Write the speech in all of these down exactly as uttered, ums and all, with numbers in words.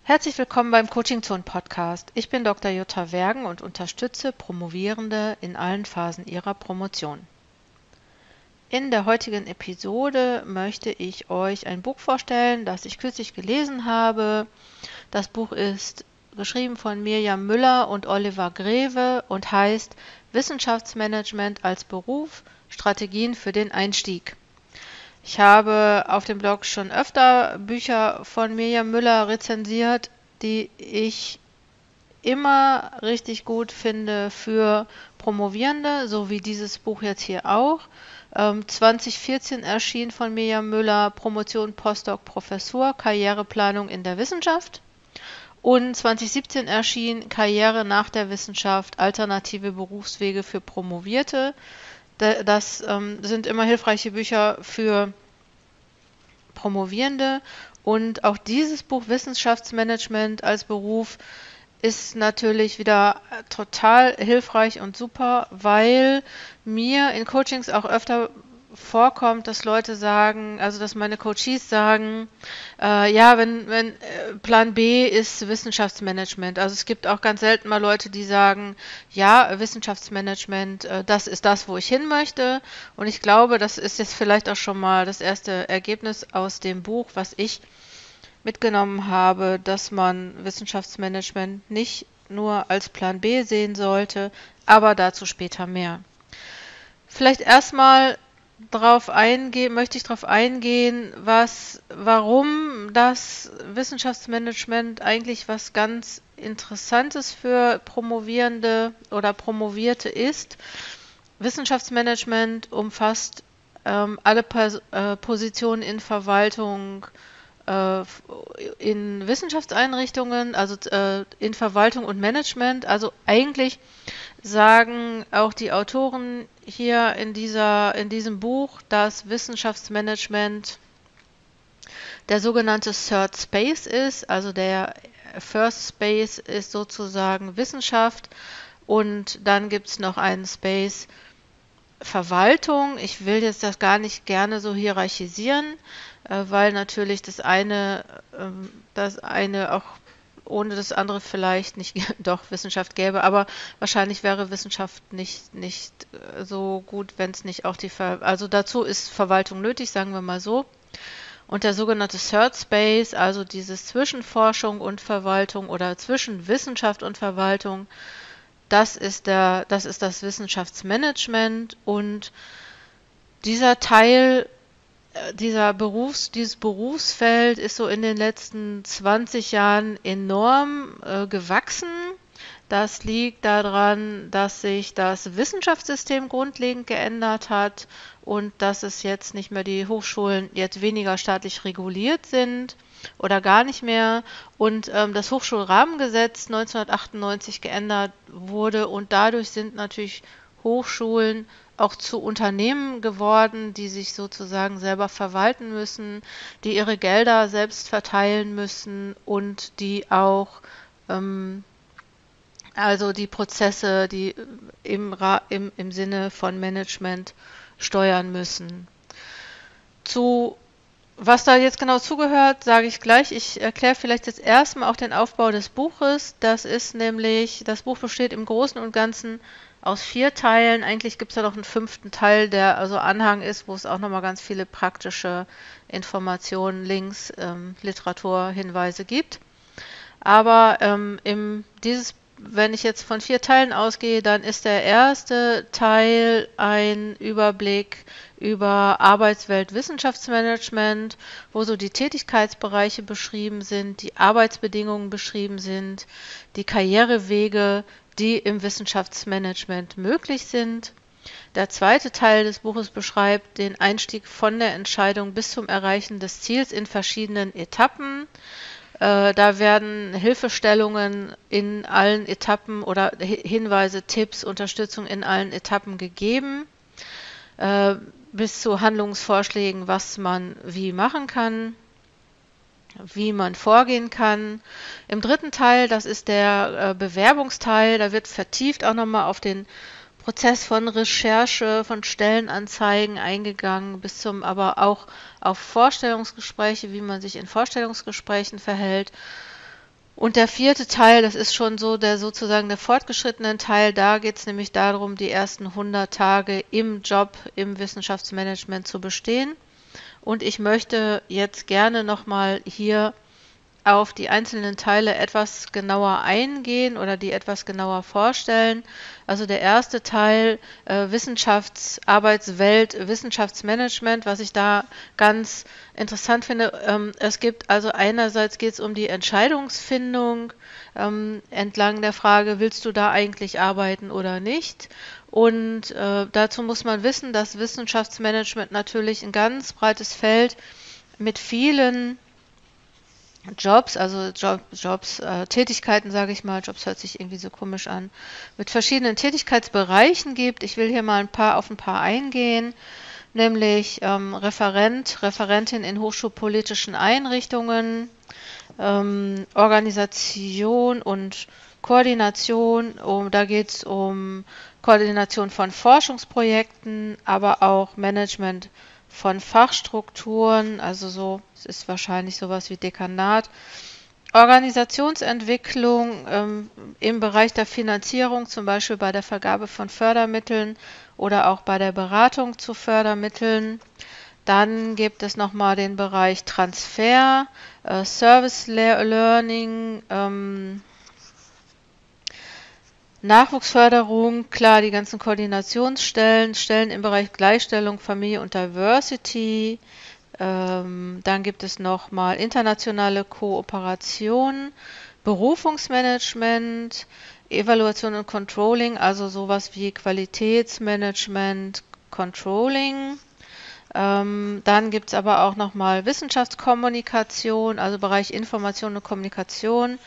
Herzlich willkommen beim Coaching Zone Podcast. Ich bin Doktor Jutta Wergen und unterstütze Promovierende in allen Phasen ihrer Promotion. In der heutigen Episode möchte ich euch ein Buch vorstellen, das ich kürzlich gelesen habe. Das Buch ist geschrieben von Mirjam Müller und Oliver Greve und heißt Wissenschaftsmanagement als Beruf – Strategien für den Einstieg. Ich habe auf dem Blog schon öfter Bücher von Mirjam Müller rezensiert, die ich immer richtig gut finde für Promovierende, so wie dieses Buch jetzt hier auch. Ähm, zwanzig vierzehn erschien von Mirjam Müller Promotion, Postdoc, Professur, Karriereplanung in der Wissenschaft. Und zwanzig siebzehn erschien Karriere nach der Wissenschaft, alternative Berufswege für Promovierte. Das ähm, sind immer hilfreiche Bücher für Promovierende und auch dieses Buch Wissenschaftsmanagement als Beruf ist natürlich wieder total hilfreich und super, weil mir in Coachings auch öfter vorkommt, dass Leute sagen, also dass meine Coaches sagen, äh, ja, wenn, wenn äh, Plan B ist Wissenschaftsmanagement. Also es gibt auch ganz selten mal Leute, die sagen, ja, Wissenschaftsmanagement, äh, das ist das, wo ich hin möchte. Und ich glaube, das ist jetzt vielleicht auch schon mal das erste Ergebnis aus dem Buch, was ich mitgenommen habe, dass man Wissenschaftsmanagement nicht nur als Plan B sehen sollte, aber dazu später mehr. Vielleicht erstmal Darauf eingehen, möchte ich darauf eingehen, was, warum das Wissenschaftsmanagement eigentlich was ganz Interessantes für Promovierende oder Promovierte ist. Wissenschaftsmanagement umfasst ähm, alle Pers äh, Positionen in Verwaltung, äh, in Wissenschaftseinrichtungen, also äh, in Verwaltung und Management, also eigentlich sagen auch die Autoren hier in dieser, in diesem Buch, dass Wissenschaftsmanagement der sogenannte Third Space ist, also der First Space ist sozusagen Wissenschaft und dann gibt es noch einen Space Verwaltung. Ich will jetzt das gar nicht gerne so hierarchisieren, äh, weil natürlich das eine, ähm, das eine auch ohne das andere vielleicht nicht doch Wissenschaft gäbe, aber wahrscheinlich wäre Wissenschaft nicht, nicht so gut, wenn es nicht auch die Ver also dazu ist Verwaltung nötig, sagen wir mal so. Und der sogenannte Third Space, also dieses zwischen Forschung und Verwaltung oder zwischen Wissenschaft und Verwaltung, das ist der, das ist das Wissenschaftsmanagement und dieser Teil Dieser Berufs, dieses Berufsfeld ist so in den letzten zwanzig Jahren enorm äh, gewachsen. Das liegt daran, dass sich das Wissenschaftssystem grundlegend geändert hat und dass es jetzt nicht mehr die Hochschulen jetzt weniger staatlich reguliert sind oder gar nicht mehr und ähm, das Hochschulrahmengesetz neunzehnhundertachtundneunzig geändert wurde und dadurch sind natürlich Hochschulen auch zu Unternehmen geworden, die sich sozusagen selber verwalten müssen, die ihre Gelder selbst verteilen müssen und die auch ähm, also die Prozesse, die im, im, im Sinne von Management steuern müssen. Zu was da jetzt genau zugehört, sage ich gleich. Ich erkläre vielleicht jetzt erstmal auch den Aufbau des Buches. Das ist nämlich, das Buch besteht im Großen und Ganzen aus vier Teilen. Eigentlich gibt es ja noch einen fünften Teil, der also Anhang ist, wo es auch nochmal ganz viele praktische Informationen, Links, ähm, Literaturhinweise gibt. Aber ähm, im, dieses, wenn ich jetzt von vier Teilen ausgehe, dann ist der erste Teil ein Überblick über Arbeitswelt Wissenschaftsmanagement, wo so die Tätigkeitsbereiche beschrieben sind, die Arbeitsbedingungen beschrieben sind, die Karrierewege, die im Wissenschaftsmanagement möglich sind. Der zweite Teil des Buches beschreibt den Einstieg von der Entscheidung bis zum Erreichen des Ziels in verschiedenen Etappen. Äh, da werden Hilfestellungen in allen Etappen oder Hinweise, Tipps, Unterstützung in allen Etappen gegeben, äh, bis zu Handlungsvorschlägen, was man wie machen kann, wie man vorgehen kann. Im dritten Teil, das ist der äh, Bewerbungsteil, da wird vertieft auch nochmal auf den Prozess von Recherche, von Stellenanzeigen eingegangen, bis zum aber auch auf Vorstellungsgespräche, wie man sich in Vorstellungsgesprächen verhält. Und der vierte Teil, das ist schon so der sozusagen der fortgeschrittene Teil, da geht es nämlich darum, die ersten hundert Tage im Job, im Wissenschaftsmanagement zu bestehen. Und ich möchte jetzt gerne nochmal hier auf die einzelnen Teile etwas genauer eingehen oder die etwas genauer vorstellen. Also der erste Teil, äh, Wissenschaftsarbeitswelt, Wissenschaftsmanagement, was ich da ganz interessant finde. Ähm, es gibt also einerseits geht es um die Entscheidungsfindung ähm, entlang der Frage, willst du da eigentlich arbeiten oder nicht? Und äh, dazu muss man wissen, dass Wissenschaftsmanagement natürlich ein ganz breites Feld mit vielen Jobs, also Job, Jobs, äh, Tätigkeiten, sage ich mal, Jobs hört sich irgendwie so komisch an, mit verschiedenen Tätigkeitsbereichen gibt. Ich will hier mal ein paar auf ein paar eingehen, nämlich ähm, Referent, Referentin in hochschulpolitischen Einrichtungen, ähm, Organisation und Koordination. Um, da geht es um Koordination von Forschungsprojekten, aber auch Management von Fachstrukturen, also so, es ist wahrscheinlich sowas wie Dekanat. Organisationsentwicklung ähm, im Bereich der Finanzierung, zum Beispiel bei der Vergabe von Fördermitteln oder auch bei der Beratung zu Fördermitteln. Dann gibt es nochmal den Bereich Transfer, äh, Service Learning, ähm, Nachwuchsförderung, klar, die ganzen Koordinationsstellen, Stellen im Bereich Gleichstellung, Familie und Diversity. Ähm, dann gibt es nochmal internationale Kooperation, Berufungsmanagement, Evaluation und Controlling, also sowas wie Qualitätsmanagement, Controlling. Ähm, dann gibt es aber auch nochmal Wissenschaftskommunikation, also Bereich Information und Kommunikation.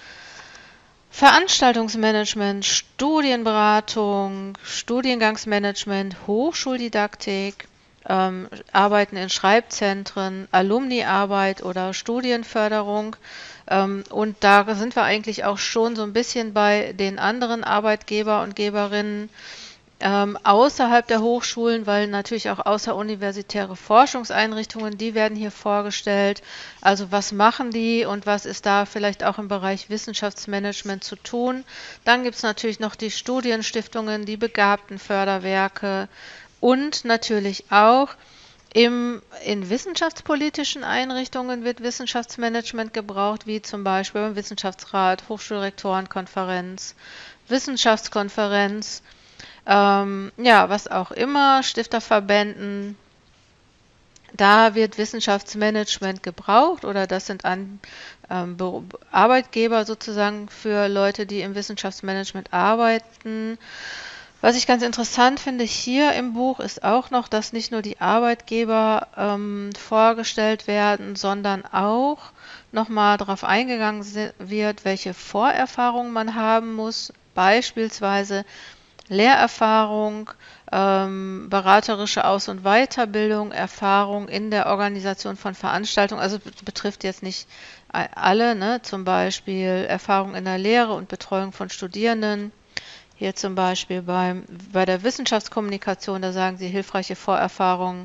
Veranstaltungsmanagement, Studienberatung, Studiengangsmanagement, Hochschuldidaktik, ähm, Arbeiten in Schreibzentren, Alumniarbeit oder Studienförderung. Ähm, und da sind wir eigentlich auch schon so ein bisschen bei den anderen Arbeitgeber und Geberinnen ähm, außerhalb der Hochschulen, weil natürlich auch außeruniversitäre Forschungseinrichtungen, die werden hier vorgestellt. Also was machen die und was ist da vielleicht auch im Bereich Wissenschaftsmanagement zu tun. Dann gibt es natürlich noch die Studienstiftungen, die Begabtenförderwerke und natürlich auch im, in wissenschaftspolitischen Einrichtungen wird Wissenschaftsmanagement gebraucht, wie zum Beispiel beim Wissenschaftsrat, Hochschulrektorenkonferenz, Wissenschaftskonferenz. Ähm, ja, was auch immer, Stifterverbänden, da wird Wissenschaftsmanagement gebraucht oder das sind an, ähm, Arbeitgeber sozusagen für Leute, die im Wissenschaftsmanagement arbeiten. Was ich ganz interessant finde hier im Buch ist auch noch, dass nicht nur die Arbeitgeber ähm, vorgestellt werden, sondern auch nochmal darauf eingegangen wird, welche Vorerfahrungen man haben muss, beispielsweise Lehrerfahrung, ähm, beraterische Aus- und Weiterbildung, Erfahrung in der Organisation von Veranstaltungen, also betrifft jetzt nicht alle, ne? Zum Beispiel Erfahrung in der Lehre und Betreuung von Studierenden. Hier zum Beispiel beim, bei der Wissenschaftskommunikation, da sagen sie hilfreiche Vorerfahrungen.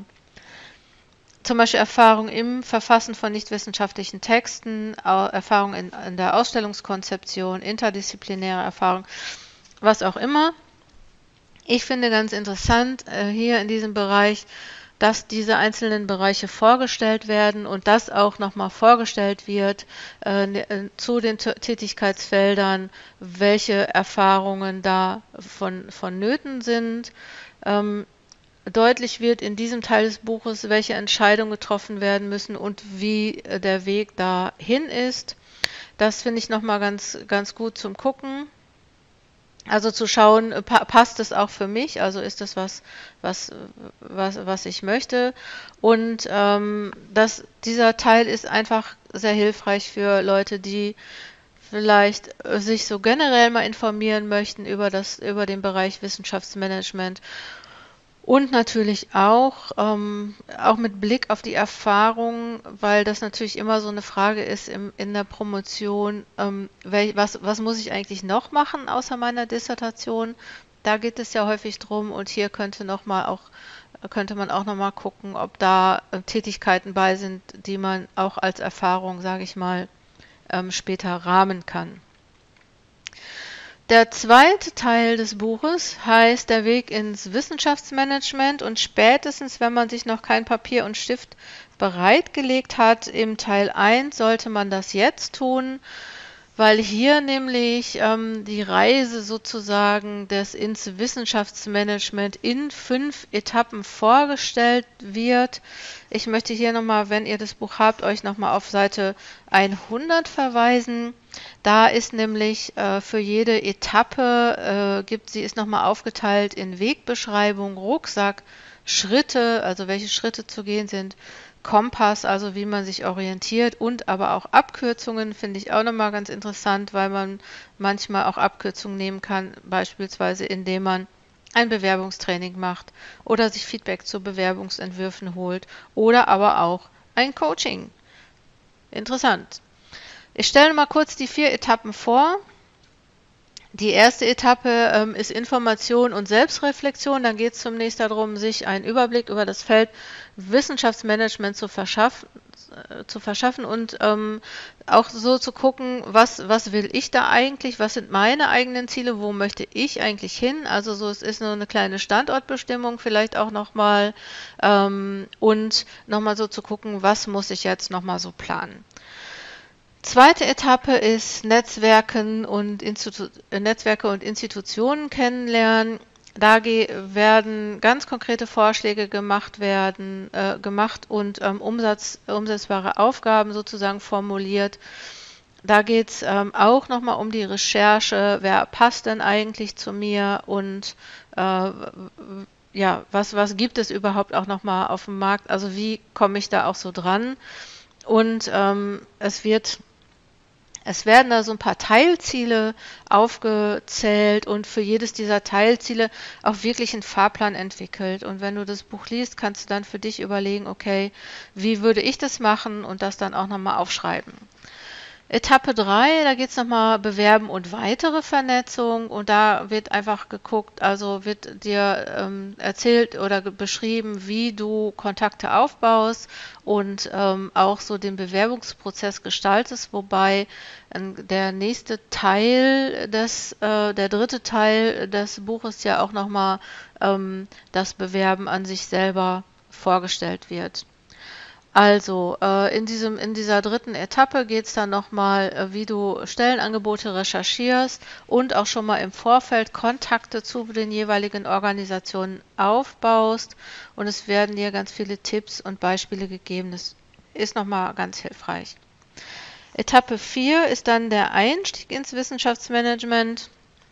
Zum Beispiel Erfahrung im Verfassen von nichtwissenschaftlichen Texten, Erfahrung in, in der Ausstellungskonzeption, interdisziplinäre Erfahrung, was auch immer. Ich finde ganz interessant äh, hier in diesem Bereich, dass diese einzelnen Bereiche vorgestellt werden und dass auch nochmal vorgestellt wird äh, zu den Tätigkeitsfeldern, welche Erfahrungen da von, vonnöten sind. Ähm, deutlich wird in diesem Teil des Buches, welche Entscheidungen getroffen werden müssen und wie äh, der Weg dahin ist. Das finde ich nochmal ganz, ganz gut zum Gucken. Also zu schauen, pa passt es auch für mich, also ist das was, was, was, was ich möchte. Und ähm, das, dieser Teil ist einfach sehr hilfreich für Leute, die vielleicht sich so generell mal informieren möchten über das, über den Bereich Wissenschaftsmanagement. Und natürlich auch, ähm, auch mit Blick auf die Erfahrung, weil das natürlich immer so eine Frage ist im, in der Promotion, ähm, wel, was, was muss ich eigentlich noch machen außer meiner Dissertation? Da geht es ja häufig drum und hier könnte noch mal auch, könnte man auch nochmal gucken, ob da äh, Tätigkeiten bei sind, die man auch als Erfahrung, sage ich mal, ähm, später rahmen kann. Der zweite Teil des Buches heißt Der Weg ins Wissenschaftsmanagement, und spätestens, wenn man sich noch kein Papier und Stift bereitgelegt hat, im Teil eins sollte man das jetzt tun, weil hier nämlich ähm, die Reise sozusagen des ins Wissenschaftsmanagement in fünf Etappen vorgestellt wird. Ich möchte hier nochmal, wenn ihr das Buch habt, euch nochmal auf Seite hundert verweisen. Da ist nämlich äh, für jede Etappe, äh, gibt sie ist nochmal aufgeteilt in Wegbeschreibung, Rucksack, Schritte, also welche Schritte zu gehen sind, Kompass, also wie man sich orientiert, und aber auch Abkürzungen, finde ich auch nochmal ganz interessant, weil man manchmal auch Abkürzungen nehmen kann, beispielsweise indem man ein Bewerbungstraining macht oder sich Feedback zu Bewerbungsentwürfen holt oder aber auch ein Coaching. Interessant. Ich stelle mal kurz die vier Etappen vor. Die erste Etappe ähm, ist Information und Selbstreflexion. Dann geht es zunächst darum, sich einen Überblick über das Feld Wissenschaftsmanagement zu verschaffen, äh, zu verschaffen und ähm, auch so zu gucken, was, was will ich da eigentlich, was sind meine eigenen Ziele, wo möchte ich eigentlich hin. Also so, es ist nur eine kleine Standortbestimmung vielleicht auch nochmal ähm, und nochmal so zu gucken, was muss ich jetzt nochmal so planen. Zweite Etappe ist Netzwerken und Institu Netzwerke und Institutionen kennenlernen. Da werden ganz konkrete Vorschläge gemacht werden, äh, gemacht und ähm, Umsatz, umsetzbare Aufgaben sozusagen formuliert. Da geht es ähm, auch nochmal um die Recherche, wer passt denn eigentlich zu mir und äh, ja, was, was gibt es überhaupt auch nochmal auf dem Markt, also wie komme ich da auch so dran. Und ähm, es wird Es werden da so ein paar Teilziele aufgezählt und für jedes dieser Teilziele auch wirklich ein Fahrplan entwickelt. Und wenn du das Buch liest, kannst du dann für dich überlegen, okay, wie würde ich das machen und das dann auch nochmal aufschreiben. Etappe drei, da geht es nochmal Bewerben und weitere Vernetzung, und da wird einfach geguckt, also wird dir ähm, erzählt oder beschrieben, wie du Kontakte aufbaust und ähm, auch so den Bewerbungsprozess gestaltest, wobei äh, der nächste Teil des, äh, der dritte Teil des Buches ja auch nochmal ähm, das Bewerben an sich selber vorgestellt wird. Also, äh, in diesem, in dieser dritten Etappe geht es dann nochmal, äh, wie du Stellenangebote recherchierst und auch schon mal im Vorfeld Kontakte zu den jeweiligen Organisationen aufbaust. Und es werden dir ganz viele Tipps und Beispiele gegeben. Das ist nochmal ganz hilfreich. Etappe vier ist dann der Einstieg ins Wissenschaftsmanagement.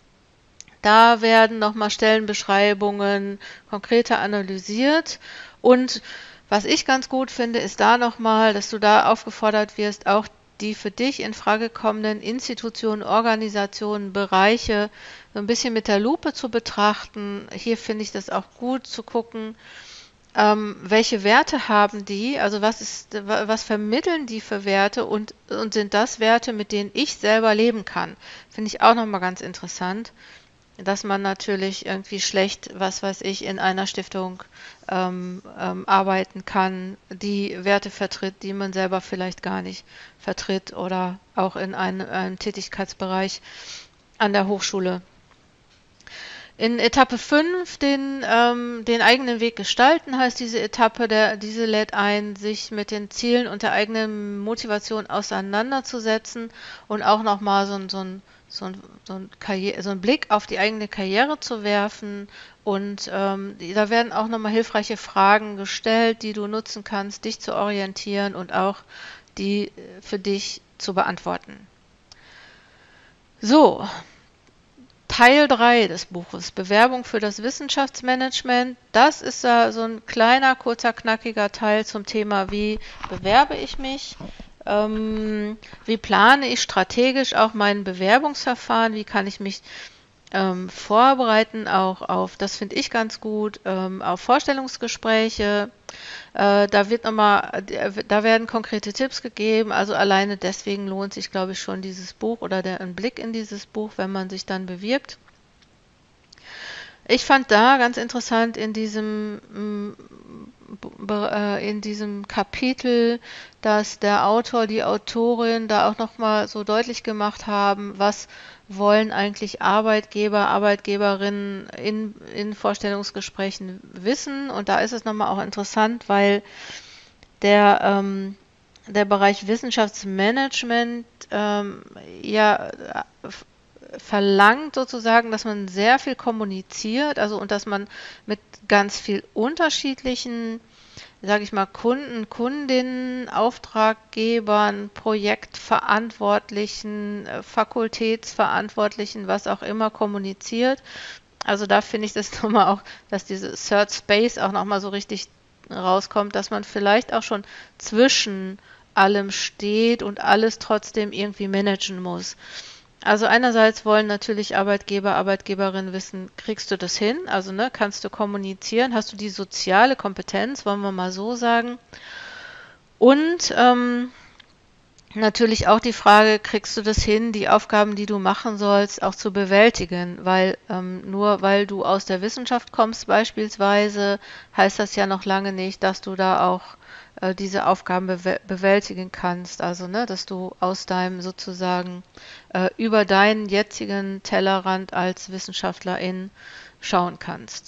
Da werden nochmal Stellenbeschreibungen konkreter analysiert, und was ich ganz gut finde, ist da nochmal, dass du da aufgefordert wirst, auch die für dich in Frage kommenden Institutionen, Organisationen, Bereiche so ein bisschen mit der Lupe zu betrachten. Hier finde ich das auch gut zu gucken, ähm, welche Werte haben die, also was ist, was vermitteln die für Werte, und, und sind das Werte, mit denen ich selber leben kann. Finde ich auch nochmal ganz interessant, dass man natürlich irgendwie schlecht, was weiß ich, in einer Stiftung ähm, ähm, arbeiten kann, die Werte vertritt, die man selber vielleicht gar nicht vertritt, oder auch in einem, einem Tätigkeitsbereich an der Hochschule. In Etappe fünf den, ähm, den eigenen Weg gestalten, heißt diese Etappe, der, diese lädt ein, sich mit den Zielen und der eigenen Motivation auseinanderzusetzen und auch nochmal so, so ein So ein, so, ein Karriere, so einen Blick auf die eigene Karriere zu werfen, und ähm, da werden auch nochmal hilfreiche Fragen gestellt, die du nutzen kannst, dich zu orientieren und auch die für dich zu beantworten. So, Teil drei des Buches, Bewerbung für das Wissenschaftsmanagement. Das ist da so ein kleiner, kurzer, knackiger Teil zum Thema, wie bewerbe ich mich. Ähm, wie plane ich strategisch auch mein Bewerbungsverfahren? Wie kann ich mich ähm, vorbereiten auch auf, das finde ich ganz gut, ähm, auf Vorstellungsgespräche? Äh, da wird nochmal, da werden konkrete Tipps gegeben. Also alleine deswegen lohnt sich, glaube ich, schon dieses Buch oder der ein Blick in dieses Buch, wenn man sich dann bewirbt. Ich fand da ganz interessant in diesem Be- äh, in diesem Kapitel, dass der Autor, die Autorin da auch nochmal so deutlich gemacht haben, was wollen eigentlich Arbeitgeber, Arbeitgeberinnen in, in Vorstellungsgesprächen wissen. Und da ist es nochmal auch interessant, weil der, ähm, der Bereich Wissenschaftsmanagement ähm, ja äh, verlangt sozusagen, dass man sehr viel kommuniziert, also und dass man mit ganz viel unterschiedlichen, sage ich mal, Kunden, Kundinnen, Auftraggebern, Projektverantwortlichen, äh, Fakultätsverantwortlichen, was auch immer kommuniziert. Also da finde ich das nochmal auch, dass diese Third Space auch nochmal so richtig rauskommt, dass man vielleicht auch schon zwischen allem steht und alles trotzdem irgendwie managen muss. Also einerseits wollen natürlich Arbeitgeber, Arbeitgeberinnen wissen, kriegst du das hin? Also ne, kannst du kommunizieren? Hast du die soziale Kompetenz, wollen wir mal so sagen? Und ähm, natürlich auch die Frage, kriegst du das hin, die Aufgaben, die du machen sollst, auch zu bewältigen? Weil ähm, nur weil du aus der Wissenschaft kommst beispielsweise, heißt das ja noch lange nicht, dass du da auch äh, diese Aufgaben bew bewältigen kannst. Also, ne, dass du aus deinem sozusagen äh, über deinen jetzigen Tellerrand als Wissenschaftlerin schauen kannst.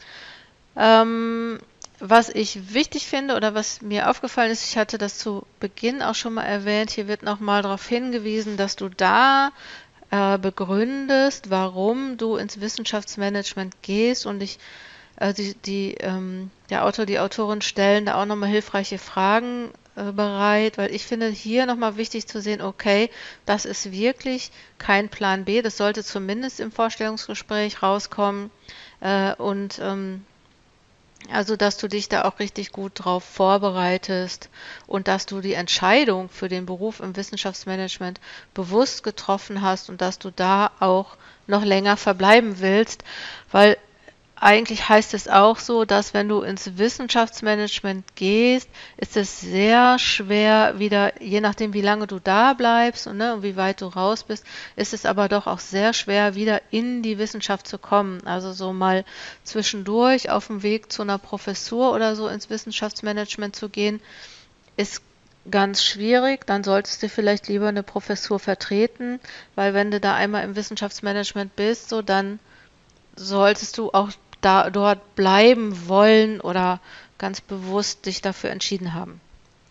Ähm, Was ich wichtig finde oder was mir aufgefallen ist, ich hatte das zu Beginn auch schon mal erwähnt, hier wird nochmal darauf hingewiesen, dass du da äh, begründest, warum du ins Wissenschaftsmanagement gehst und ich, äh, die, die, ähm, der Autor, die Autorin stellen da auch nochmal hilfreiche Fragen äh, bereit, weil ich finde hier nochmal wichtig zu sehen, okay, das ist wirklich kein Plan B, das sollte zumindest im Vorstellungsgespräch rauskommen äh, und ähm, also, dass du dich da auch richtig gut drauf vorbereitest und dass du die Entscheidung für den Beruf im Wissenschaftsmanagement bewusst getroffen hast und dass du da auch noch länger verbleiben willst, weil eigentlich heißt es auch so, dass wenn du ins Wissenschaftsmanagement gehst, ist es sehr schwer wieder, je nachdem wie lange du da bleibst und, ne, und wie weit du raus bist, ist es aber doch auch sehr schwer, wieder in die Wissenschaft zu kommen. Also so mal zwischendurch auf dem Weg zu einer Professur oder so ins Wissenschaftsmanagement zu gehen, ist ganz schwierig. Dann solltest du vielleicht lieber eine Professur vertreten, weil wenn du da einmal im Wissenschaftsmanagement bist, so dann solltest du auch da dort bleiben wollen oder ganz bewusst dich dafür entschieden haben.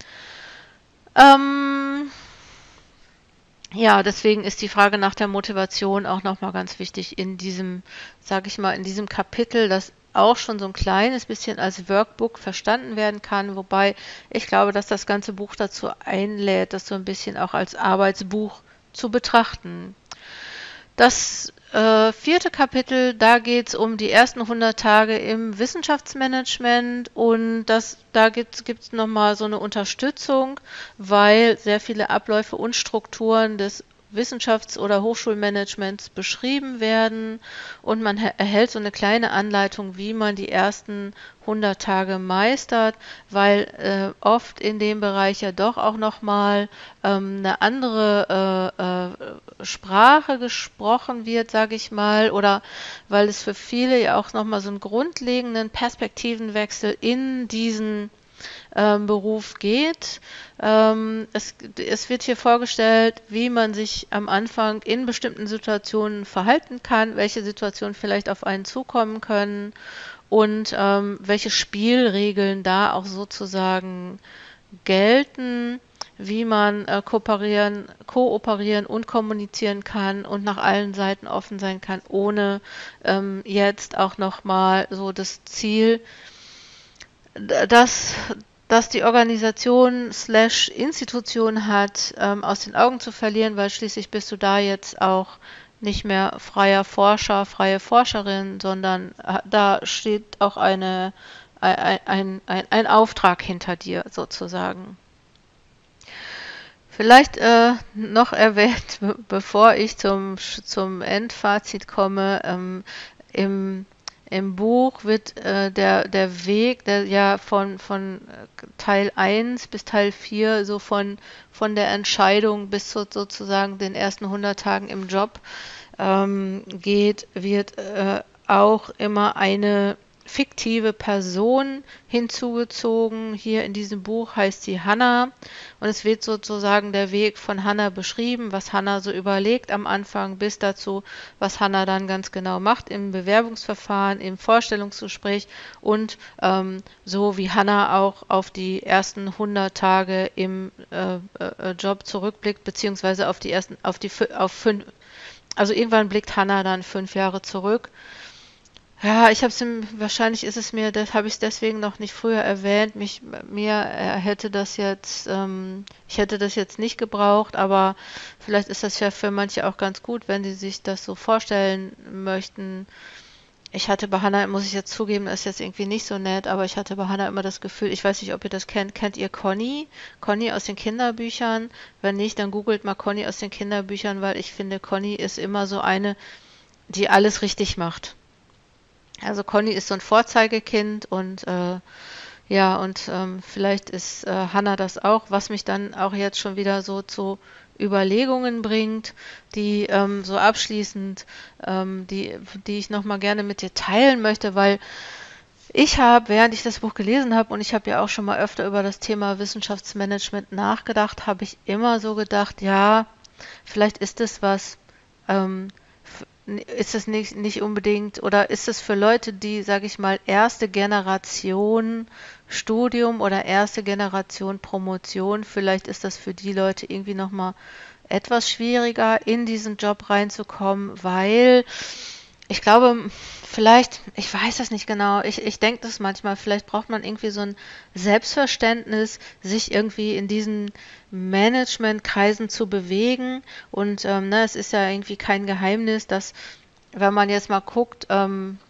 Ähm, ja, deswegen ist die Frage nach der Motivation auch nochmal ganz wichtig in diesem, sage ich mal, in diesem Kapitel, das auch schon so ein kleines bisschen als Workbook verstanden werden kann, wobei ich glaube, dass das ganze Buch dazu einlädt, das so ein bisschen auch als Arbeitsbuch zu betrachten. Das äh, vierte Kapitel, da geht es um die ersten hundert Tage im Wissenschaftsmanagement und das, da gibt es nochmal so eine Unterstützung, weil sehr viele Abläufe und Strukturen des Wissenschafts- oder Hochschulmanagements beschrieben werden und man erhält so eine kleine Anleitung, wie man die ersten hundert Tage meistert, weil äh, oft in dem Bereich ja doch auch nochmal ähm, eine andere äh, äh, Sprache gesprochen wird, sage ich mal, oder weil es für viele ja auch nochmal so einen grundlegenden Perspektivenwechsel in diesen ähm, Beruf geht. Ähm, es, es wird hier vorgestellt, wie man sich am Anfang in bestimmten Situationen verhalten kann, welche Situationen vielleicht auf einen zukommen können und ähm, welche Spielregeln da auch sozusagen gelten, wie man äh, kooperieren, kooperieren und kommunizieren kann und nach allen Seiten offen sein kann, ohne ähm, jetzt auch nochmal so das Ziel, dass, dass die Organisation slash Institution hat, ähm, aus den Augen zu verlieren, weil schließlich bist du da jetzt auch nicht mehr freier Forscher, freie Forscherin, sondern äh, da steht auch eine, ein, ein, ein, ein Auftrag hinter dir sozusagen. Vielleicht äh, noch erwähnt, be bevor ich zum, zum Endfazit komme, ähm, im, im Buch wird äh, der, der Weg, der ja von, von Teil eins bis Teil vier, so von, von der Entscheidung bis zu sozusagen den ersten hundert Tagen im Job ähm, geht, wird äh, auch immer eine fiktive Person hinzugezogen. Hier in diesem Buch heißt sie Hannah und es wird sozusagen der Weg von Hannah beschrieben, was Hannah so überlegt am Anfang bis dazu, was Hannah dann ganz genau macht im Bewerbungsverfahren, im Vorstellungsgespräch und ähm, so wie Hannah auch auf die ersten hundert Tage im äh, äh, Job zurückblickt, beziehungsweise auf die ersten, auf die auf fünf, also irgendwann blickt Hannah dann fünf Jahre zurück. Ja, ich habe es wahrscheinlich ist es mir, das habe ich deswegen noch nicht früher erwähnt. Mich, mir äh, hätte das jetzt, ähm, ich hätte das jetzt nicht gebraucht, aber vielleicht ist das ja für manche auch ganz gut, wenn sie sich das so vorstellen möchten. Ich hatte bei Hannah, muss ich jetzt zugeben, das ist jetzt irgendwie nicht so nett, aber ich hatte bei Hannah immer das Gefühl, ich weiß nicht, ob ihr das kennt, kennt ihr Conny? Conny aus den Kinderbüchern? Wenn nicht, dann googelt mal Conny aus den Kinderbüchern, weil ich finde, Conny ist immer so eine, die alles richtig macht. Also Conny ist so ein Vorzeigekind und äh, ja, und ähm, vielleicht ist äh, Hannah das auch, was mich dann auch jetzt schon wieder so zu Überlegungen bringt, die ähm, so abschließend, ähm, die, die ich nochmal gerne mit dir teilen möchte, weil ich habe, während ich das Buch gelesen habe, und ich habe ja auch schon mal öfter über das Thema Wissenschaftsmanagement nachgedacht, habe ich immer so gedacht, ja, vielleicht ist es was, ähm, ist es nicht, nicht unbedingt, oder ist es für Leute, die, sage ich mal, erste Generation Studium oder erste Generation Promotion, vielleicht ist das für die Leute irgendwie nochmal etwas schwieriger, in diesen Job reinzukommen, weil ich glaube, vielleicht, ich weiß es nicht genau, ich, ich denke das manchmal, vielleicht braucht man irgendwie so ein Selbstverständnis, sich irgendwie in diesen Managementkreisen zu bewegen. Und ähm, ne, es ist ja irgendwie kein Geheimnis, dass wenn man jetzt mal guckt, ähm,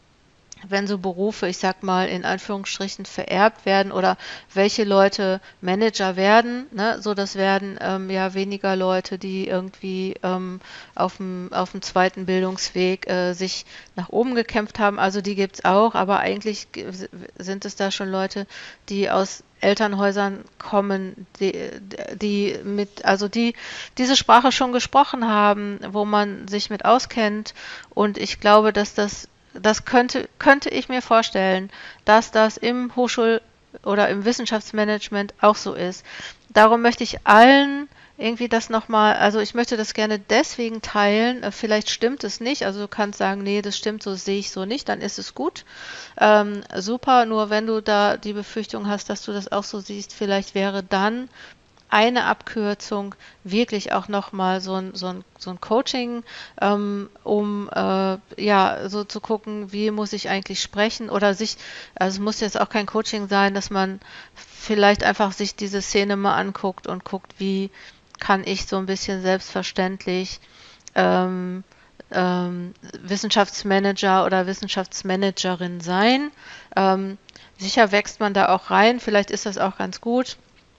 wenn so Berufe, ich sag mal, in Anführungsstrichen vererbt werden oder welche Leute Manager werden, ne, so das werden ähm, ja weniger Leute, die irgendwie ähm, auf dem auf dem zweiten Bildungsweg äh, sich nach oben gekämpft haben. Also die gibt's auch, aber eigentlich g- sind es da schon Leute, die aus Elternhäusern kommen, die, die mit, also die diese Sprache schon gesprochen haben, wo man sich mit auskennt. Und ich glaube, dass das das könnte, könnte ich mir vorstellen, dass das im Hochschul- oder im Wissenschaftsmanagement auch so ist. Darum möchte ich allen irgendwie das nochmal, also ich möchte das gerne deswegen teilen, äh, vielleicht stimmt es nicht, also du kannst sagen, nee, das stimmt, so sehe ich so nicht, dann ist es gut. Ähm, super, nur wenn du da die Befürchtung hast, dass du das auch so siehst, vielleicht wäre dann eine Abkürzung wirklich auch nochmal so ein, so ein, so ein Coaching, ähm, um äh, ja so zu gucken, wie muss ich eigentlich sprechen oder sich, also es muss jetzt auch kein Coaching sein, dass man vielleicht einfach sich diese Szene mal anguckt und guckt, wie kann ich so ein bisschen selbstverständlich ähm, ähm, Wissenschaftsmanager oder Wissenschaftsmanagerin sein. Ähm, sicher wächst man da auch rein, vielleicht ist das auch ganz gut,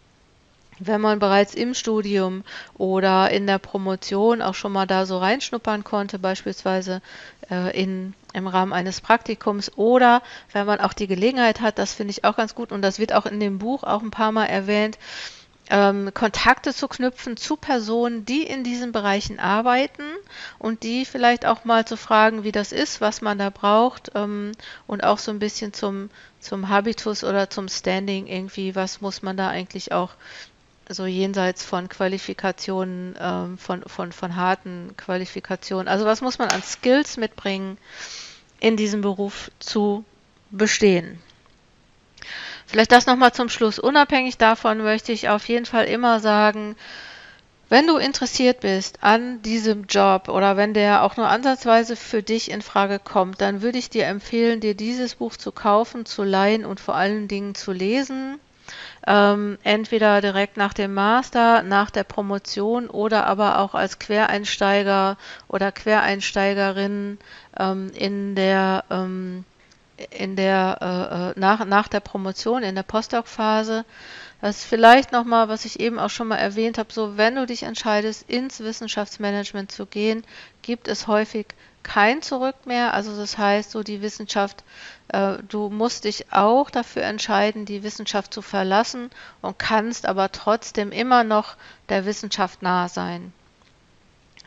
wenn man bereits im Studium oder in der Promotion auch schon mal da so reinschnuppern konnte, beispielsweise äh, in, im Rahmen eines Praktikums oder wenn man auch die Gelegenheit hat, das finde ich auch ganz gut und das wird auch in dem Buch auch ein paar Mal erwähnt, ähm, Kontakte zu knüpfen zu Personen, die in diesen Bereichen arbeiten und die vielleicht auch mal zu fragen, wie das ist, was man da braucht ähm, und auch so ein bisschen zum, zum Habitus oder zum Standing irgendwie, was muss man da eigentlich auch so jenseits von Qualifikationen, ähm, von, von, von harten Qualifikationen. Also was muss man an Skills mitbringen, in diesem Beruf zu bestehen? Vielleicht das nochmal zum Schluss. Unabhängig davon möchte ich auf jeden Fall immer sagen, wenn du interessiert bist an diesem Job oder wenn der auch nur ansatzweise für dich in Frage kommt, dann würde ich dir empfehlen, dir dieses Buch zu kaufen, zu leihen und vor allen Dingen zu lesen. Ähm, entweder direkt nach dem Master, nach der Promotion oder aber auch als Quereinsteiger oder Quereinsteigerin ähm, in der ähm, in der äh, äh, nach, nach der Promotion, in der Postdoc-Phase. Das ist vielleicht nochmal, was ich eben auch schon mal erwähnt habe, so wenn du dich entscheidest, ins Wissenschaftsmanagement zu gehen, gibt es häufig kein Zurück mehr. Also das heißt, so die Wissenschaft, äh, du musst dich auch dafür entscheiden, die Wissenschaft zu verlassen und kannst aber trotzdem immer noch der Wissenschaft nah sein.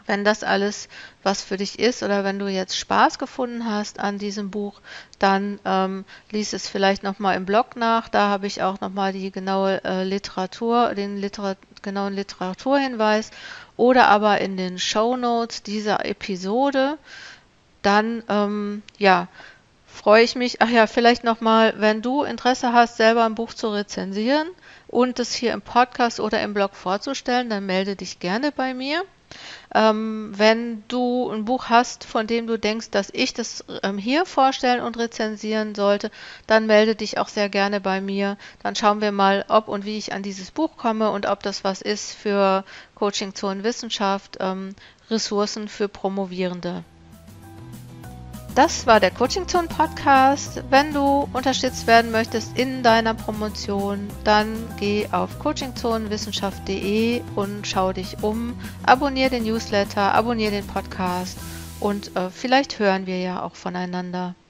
Wenn das alles was für dich ist oder wenn du jetzt Spaß gefunden hast an diesem Buch, dann ähm, lies es vielleicht nochmal im Blog nach. Da habe ich auch nochmal die genaue äh, Literatur, den Literat genauen Literaturhinweis oder aber in den Shownotes dieser Episode. Dann, ähm, ja, freue ich mich. Ach ja, vielleicht nochmal, wenn du Interesse hast, selber ein Buch zu rezensieren und es hier im Podcast oder im Blog vorzustellen, dann melde dich gerne bei mir. Ähm, wenn du ein Buch hast, von dem du denkst, dass ich das ähm, hier vorstellen und rezensieren sollte, dann melde dich auch sehr gerne bei mir. Dann schauen wir mal, ob und wie ich an dieses Buch komme und ob das was ist für Coaching zur Wissenschaft, ähm, Ressourcen für Promovierende. Das war der Coaching Zone Podcast. Wenn du unterstützt werden möchtest in deiner Promotion, dann geh auf coaching zone wissenschaft punkt de und schau dich um. Abonnier den Newsletter, abonnier den Podcast und äh, vielleicht hören wir ja auch voneinander.